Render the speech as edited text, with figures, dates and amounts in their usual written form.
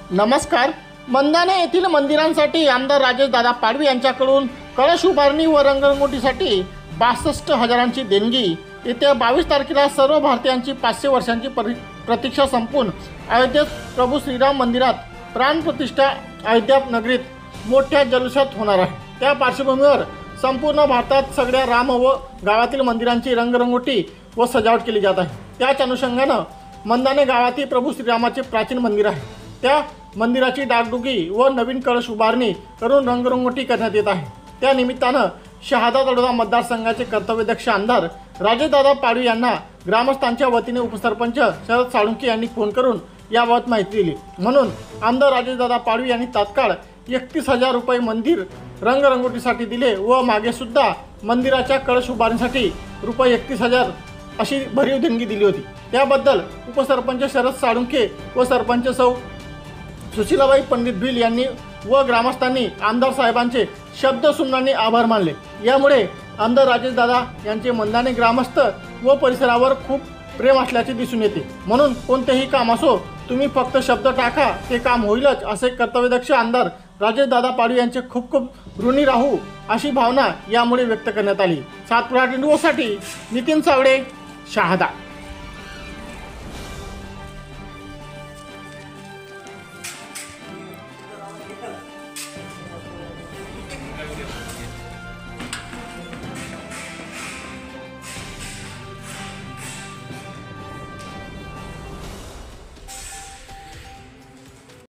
नमस्कार। मंदाणे येथील मंदिरांसाठी आमदार राजेशदादा पाडवी यांच्याकडून कळश उभारणी व रंगरंगोटीसाठी 62,000ची देणगी। येत्या 22 तारखेला सर्व भारतीयांची 500 वर्षांची प्रतीक्षा संपून अयोध्येत प्रभू श्रीराम मंदिरात प्राणप्रतिष्ठा अयोध्या नगरीत मोठ्या जल्लोषात होणार आहे। त्या पार्श्वभूमीवर संपूर्ण भारतात सगळ्या राम व गावातील मंदिरांची रंगरंगोटी व सजावट केली जात आहे। त्याच अनुषंगाने मंदाणे गावातील प्रभू श्रीरामाचे प्राचीन मंदिर आहे। त्या मंदिराची डागडुगी व नवीन कळश उभारणी करून रंगरंगोटी करण्यात येत आहे। त्या निमित्तानं शहादा तळोदा मतदारसंघाचे कर्तव्यदक्ष आमदार राजेशदादा पाडवी यांना ग्रामस्थांच्या वतीने उपसरपंच शरद साळुंखे यांनी फोन करून याबाबत माहिती दिली। म्हणून आमदार राजेशदादा पाडवी यांनी तात्काळ 31,000 रुपये मंदिर रंगरंगोटीसाठी दिले व मागे सुद्धा मंदिराच्या कळश उभारणीसाठी रुपये 31,000 अशी भरीव देणगी दिली होती। त्याबद्दल उपसरपंच शरद साळुंखे व सरपंच सौ सुशीलाबाई पंडित भिल यांनी व ग्रामस्थांनी आमदार साहेबांचे शब्दसुमनाने आभार मानले। यामुळे आमदार राजेशदादा यांचे मंदाणे ग्रामस्थ व परिसरावर खूप प्रेम असल्याचे दिसून येते। म्हणून कोणतेही काम असो तुम्ही फक्त शब्द टाका ते काम होईलच असे कर्तव्यदक्ष आमदार राजेशदादा पाडवी यांचे खूप खूप ऋणी राहू अशी भावना यामुळे व्यक्त करण्यात आली। सातपुरा साठी नितीन सावळे, शहादा।